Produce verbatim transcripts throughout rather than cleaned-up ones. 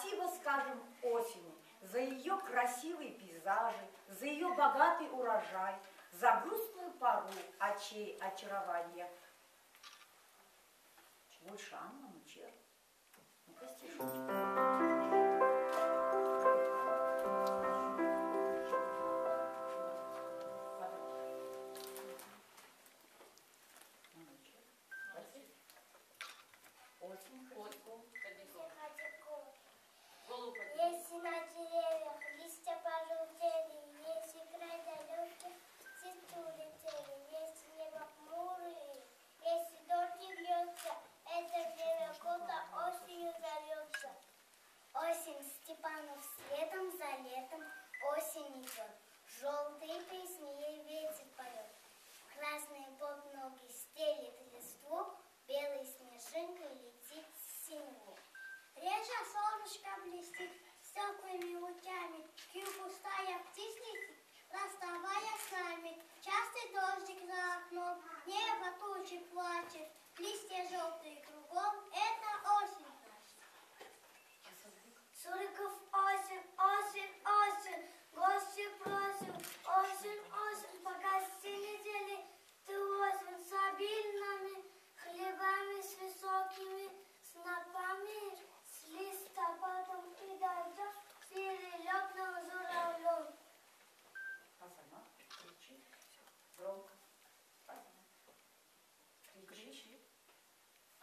спасибо скажем осени за ее красивые пейзажи, за ее богатый урожай, за грустную пору очей очарования. Больше Анна Мучер. Ну-ка, стишочек. Если на деревьях листья пожелтели, если край далекий, птицы улетели, если небо хмурые, если дождь не льется, это время года осенью зовется. Осень Степанов следом за летом, осень идет, желтые песни ей ветер поет. Красные под ноги стелит листву, белой снежинкой летит с синеву. Реже солнышко блестит теплыми лучами, кью пустая птиц летит, расставая с нами. Частый дождик за окном, небо тучи плачет, листья желтые кругом, это осень наша. Суриков осень, осень, осень, гости просим, осень, осень, погасти недели, ты осень с обильными хлебами, с высокими снопами, с листопадом и дождем, с перелетным журавлем. А сама кричит громко. Кричит.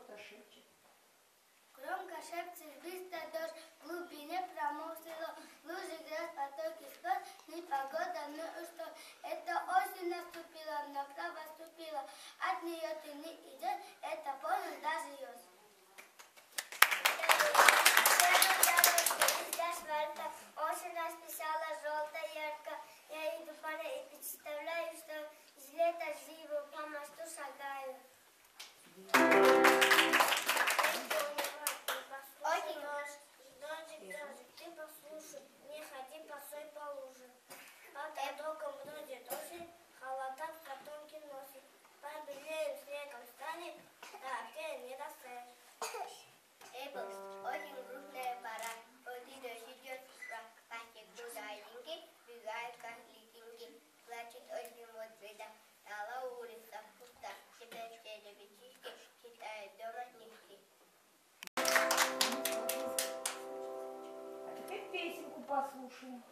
кто шепчет. Громко шепчет, быстро дождь, в глубине проморозило, лужи грязь, потоки слез, непогода, ну и что? Это осень наступила, ногта поступила, от нее ты не идешь, это понял даже ёс. Осень расписала желтая ярко, я иду по ней и представляю, что из лета живу по мосту шагаю. Очень дождь, дождик, дождик, ты послушай, не ходи посой по луже. Под одоком бродит осень, холода в котомке носит. Побелеем снегом станет, да ты не достаешь. Эпокс, очень грустная пора, вроде дождь идет, катит куда-нибудь, бегает как летинки, плачет очень вот цвета, стала улица пуста, теперь все ребятишки читают дома книжки. А теперь песенку послушаем.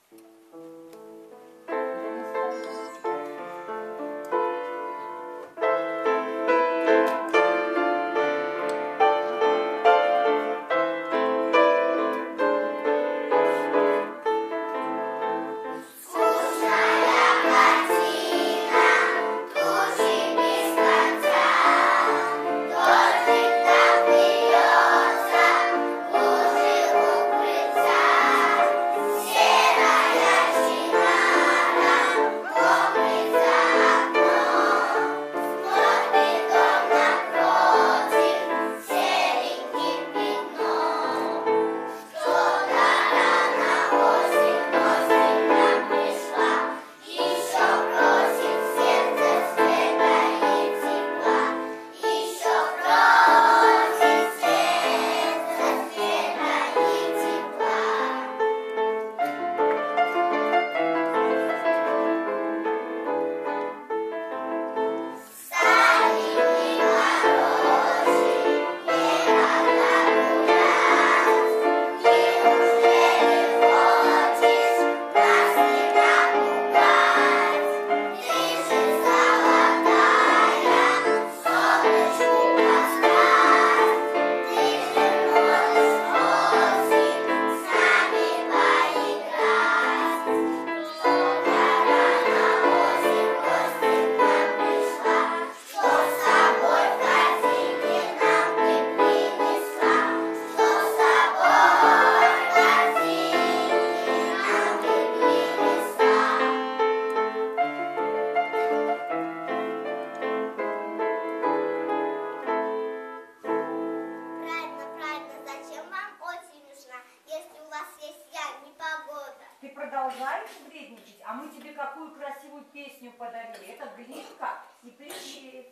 Ты продолжаешь вредничать, а мы тебе какую красивую песню подарили. Это Глинка и Плещеев.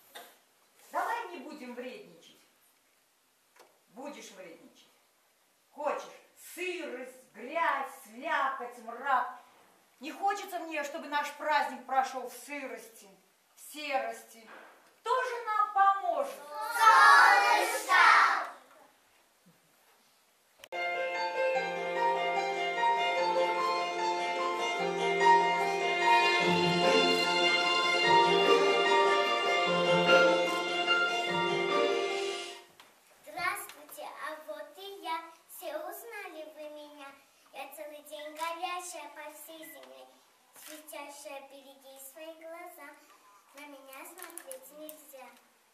Давай не будем вредничать. Будешь вредничать. Хочешь сырость, грязь, слякоть, мрак. Не хочется мне, чтобы наш праздник прошел в сырости, в серости. Кто же нам поможет? Солнышко! Здравствуйте, а вот и я. Все узнали вы меня. Я целый день горящая по всей земле, светящая впереди свои глаза. На меня смотреть нельзя.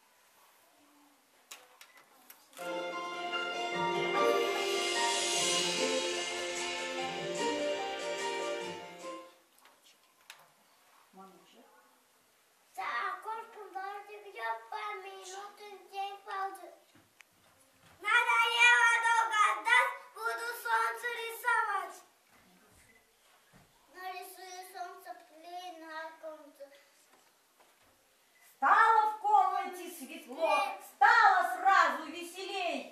За окошком дождик идет по минутам, день ползет. Надоело долго ждать, буду солнце рисовать. Нарисую солнце плей на комнате. Стало в комнате светло, стало сразу веселей.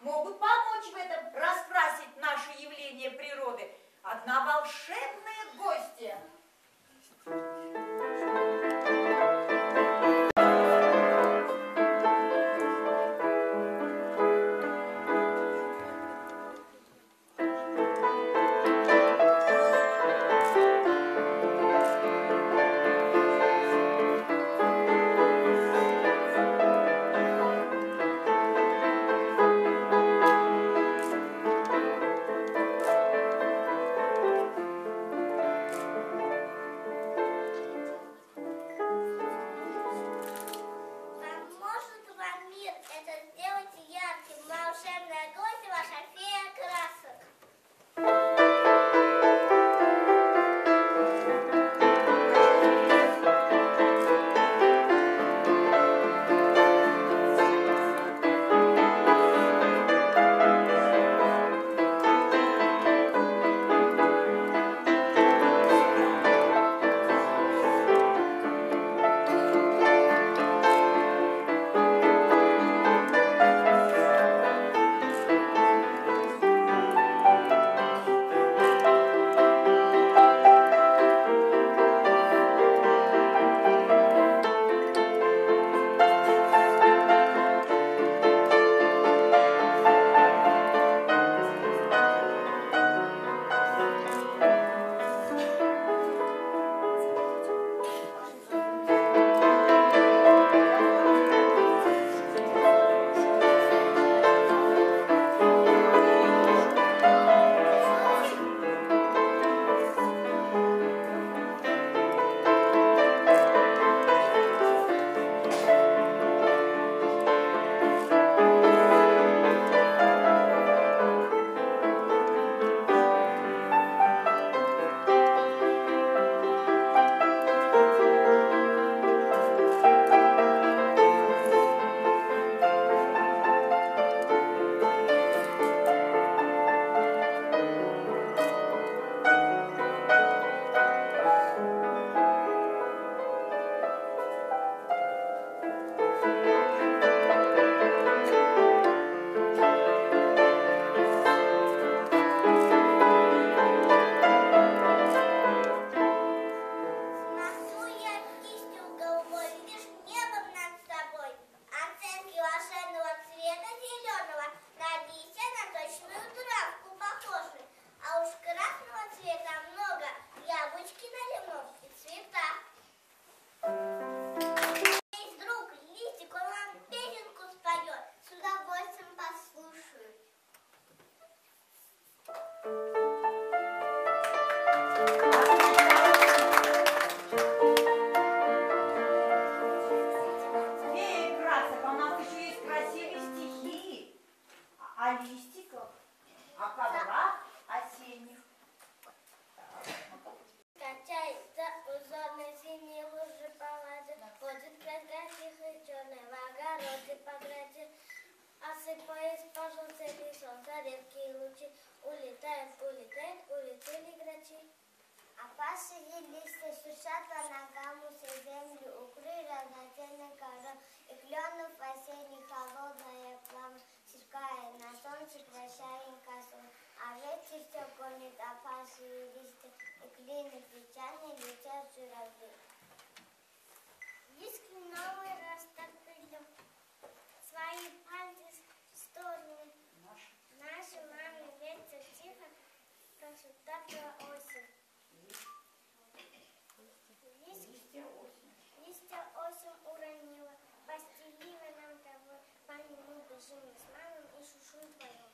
могут помочь в этом, раскрасить наши явления природы. Одна волшебная гостья. Осыпаясь по желтели солнца, редкие лучи, улетают, улетают, улетели грачи. Опавшие листья шуршат по ногам, усы землю укрыли разноцветной корой, и кленов осенний холодная пламя, сверкая на солнце, прощая косой. А ветер все гонит опавшие листья, и клины печально летят журавли. Диски новый растопили свои пальцы в стороны. Наши мамы ветер тихо прошептала осень. Листья осень. Листья осень уронила, постелила нам тобой. Маме мы бежим с мамой и шушу твоем.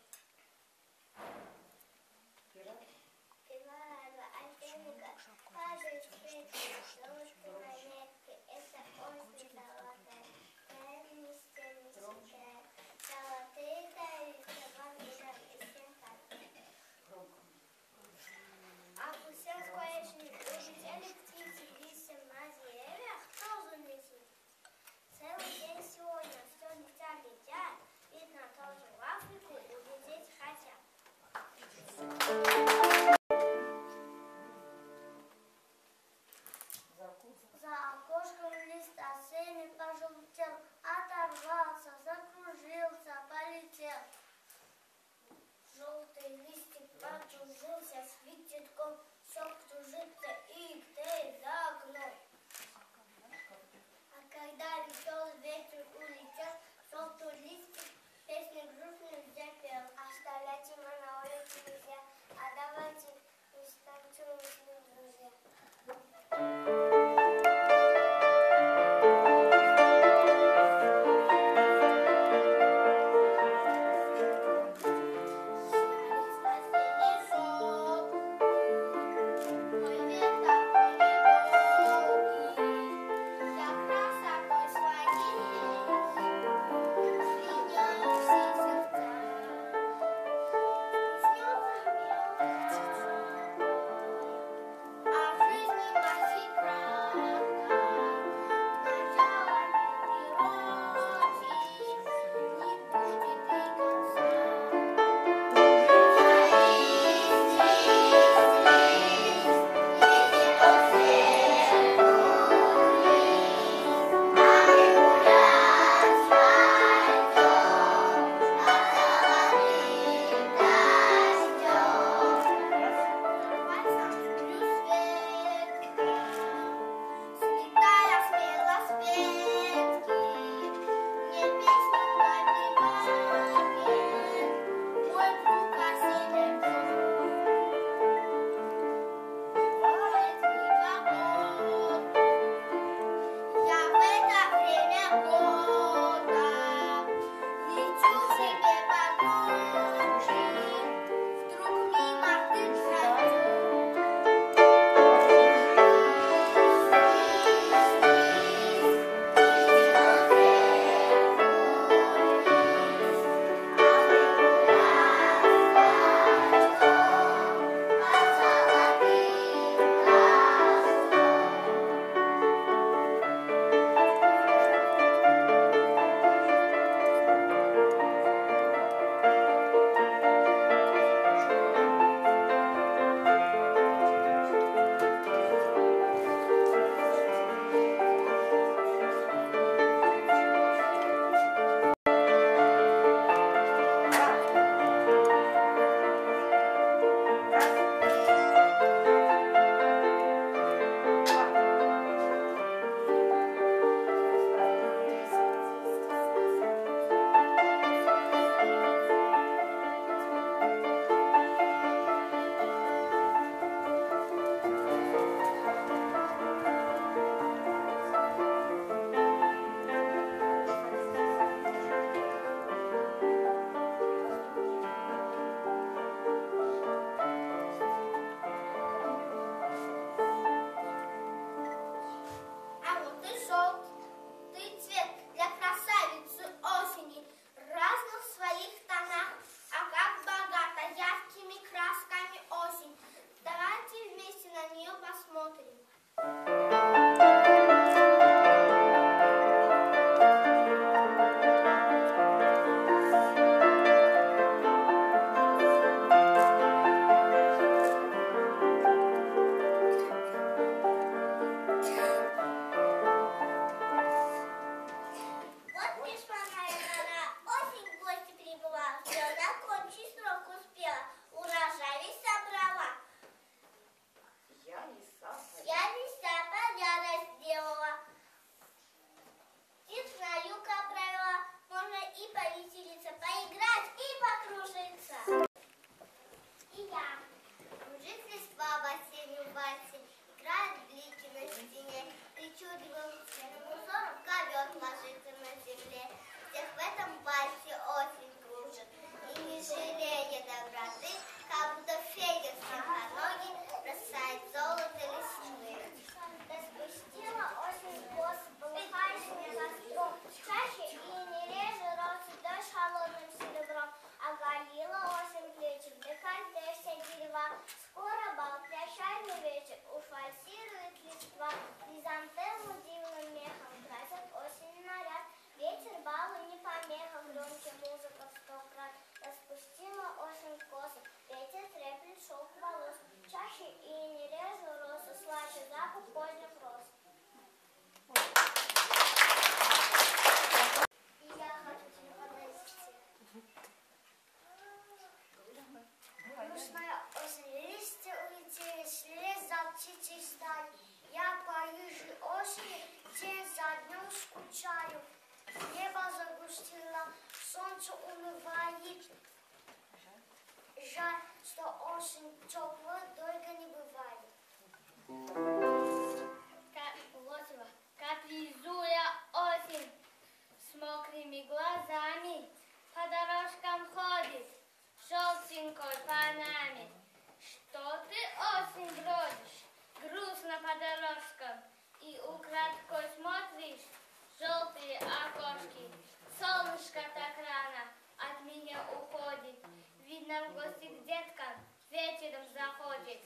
Певала альтеника, падает свет, солнце на ветке, это осень золотая. Дай мне стены сияют, золотые дают. солнце умывает. Жаль, что осень теплая долго не бывает. Как, вот его, как лизуя осень, с мокрыми глазами по дорожкам ходит, желтенькой панами. Что ты, осень, бродишь, грустно по дорожкам, и украдкой смотришь желтые окошки. Солнышко так рано от меня уходит, видно, в гости к деткам вечером заходит.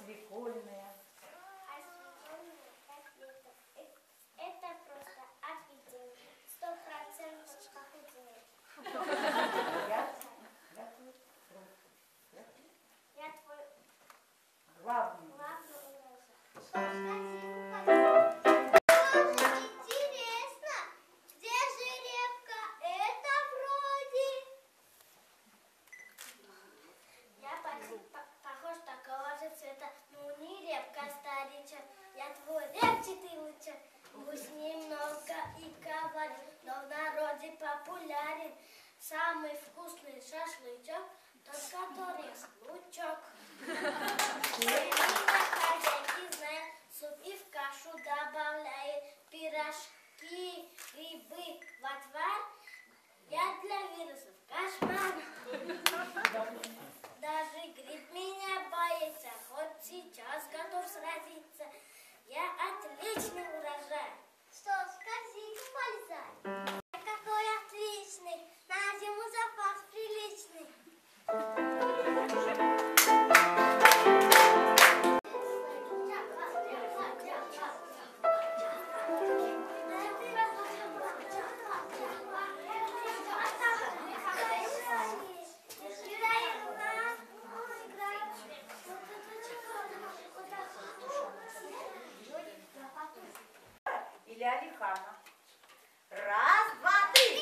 свекольная? А свекольная котлета. Э- Это просто обидел. Сто процентов похудел. Я, я твой, я твой Я твой главный. главный урожай. Что ж, очень интересно. Где жеребка? Это вроде... Я почти по- похож такого же цвета. Ну, не репка, старичок. Я твой репчатый лучок. Пусть немного и говорю, но в народе популярен самый вкусный шашлычок, тот, который с лучок. Семейка хозяйки знает, суп и в кашу добавляет, пирожки, грибы в отвар. Я для вирусов кошмар. Даже гриб меня боится, хоть сейчас готов сразиться. Я отличный урожай. Что ж, корзинку полезай. Какой отличный, на зиму запас приличный. Или Алихана. Раз, два, три.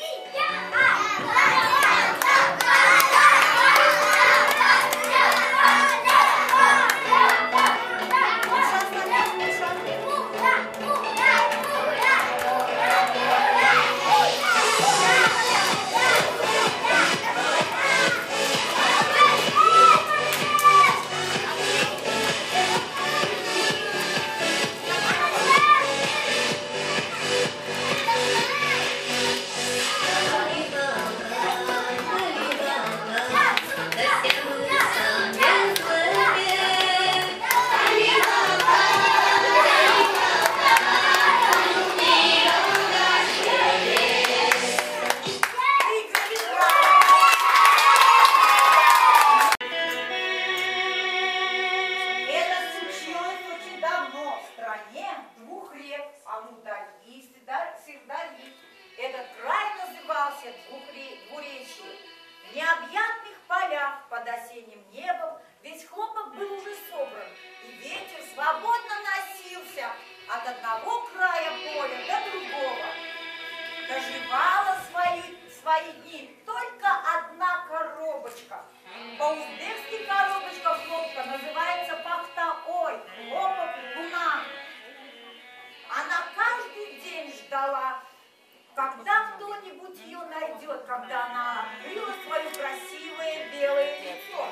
В необъятных полях под осенним небом весь хлопок был уже собран, и ветер свободно носился от одного края поля до другого. Доживала свои, свои дни только одна коробочка. По-узбекски коробочка хлопка называется пахта-ой, хлопок луна. Она каждый день ждала, когда кто-нибудь ее найдет, когда она открыла свое красивое белое лицо.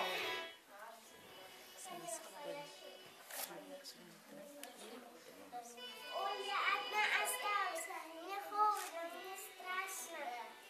Ой, я одна осталась, мне холодно, мне страшно.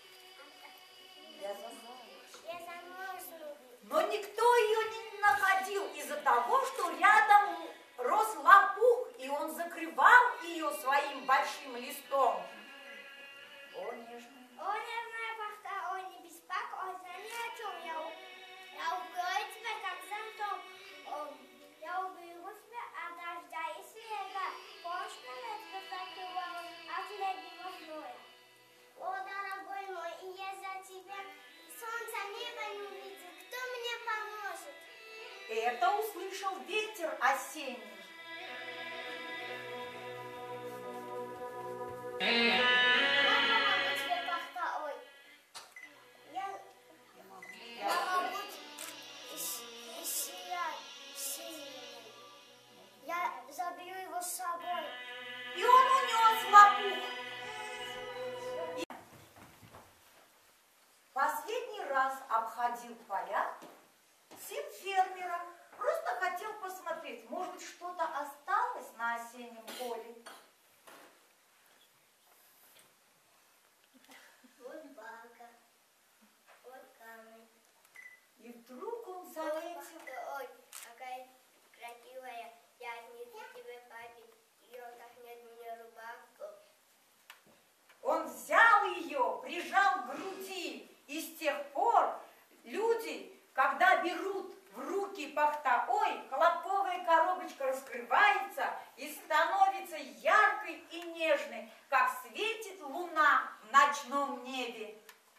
Я замерзла. Я замерзну. Но никто ее не находил из-за того, что рядом рос лопух, и он закрывал ее своим большим листом. О, нежная. О, нежная пахта, ой, не беспокойся ни о чем. Я, у- я укрою тебя как зонтом. О, я уберегу тебя от дождя и снега. Помнишь, как я тебя закрывала от летнего зноя? О, дорогой мой, и я за тебя солнца неба не увидел. Кто мне поможет? Это услышал ветер осенний. Я помогу тебе, пахта, ой. Я, я могу сиять сильный. Я заберу его с собой. И он унес лопух. И последний раз обходил поля сын фермера. Просто хотел посмотреть, может, что-то осталось на осеннем поле. Вот банка, вот камень. И вдруг он заметил, Ой, какая красивая. Я отнесу тебе папе. И он отнес мне рубашку. он взял ее, прижал к груди. И с тех пор люди, когда берут в руки пахта-ой, хлопковые коробочки, ночном небе.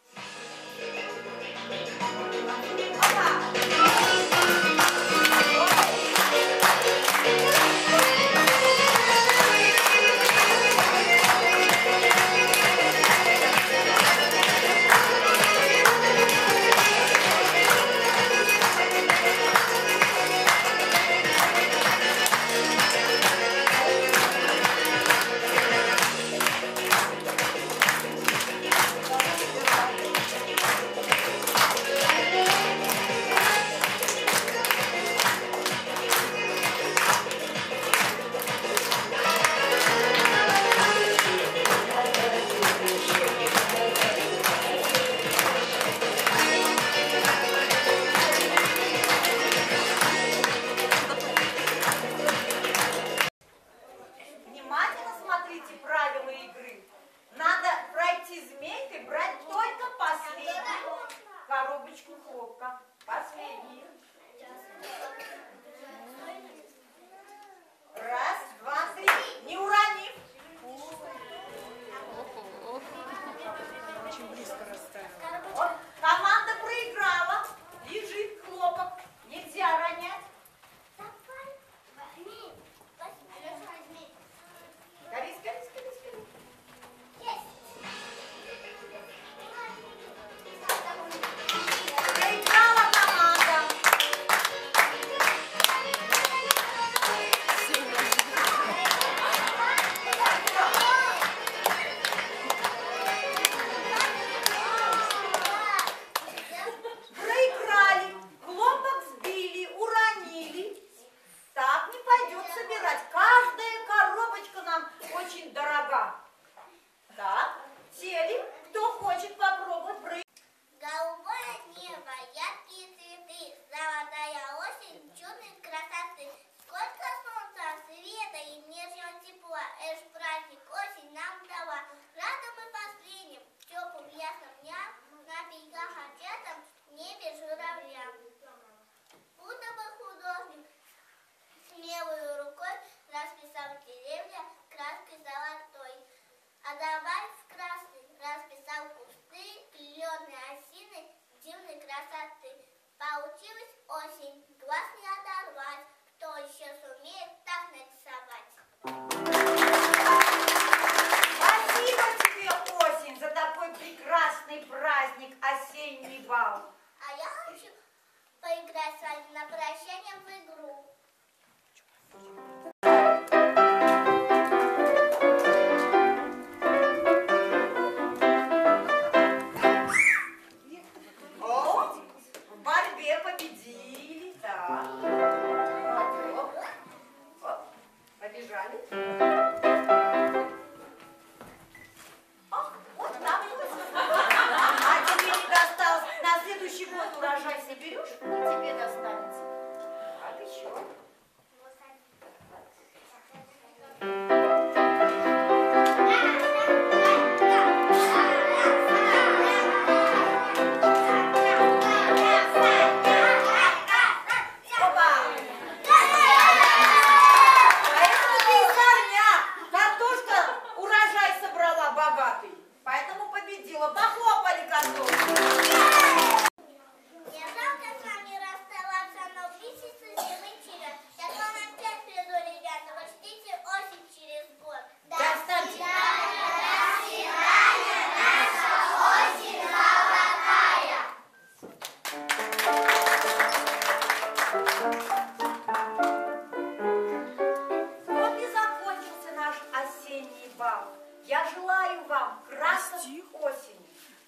Я желаю вам красок осени,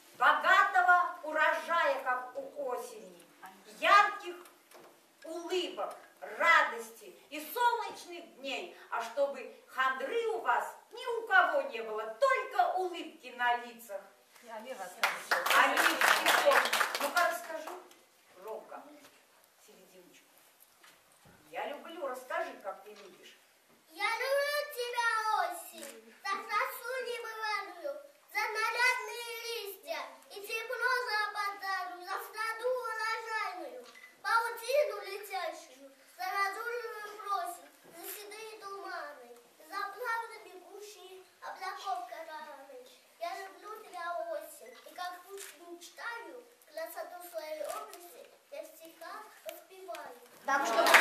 богатого урожая, как у осени, ярких улыбок, радости и солнечных дней, а чтобы хандры у вас ни у кого не было, только улыбки на лицах. Они стихом. Ну-ка расскажу громко, серединочку. Я люблю, расскажи, как ты любишь. Я люблю тебя, осень, за красу небывалую, за нарядные листья и тепло западану, за саду урожайную, паутину летящую, за разульную просень, за седые туманы, за плавно бегущие облаков кораллы. Я люблю тебя, Так что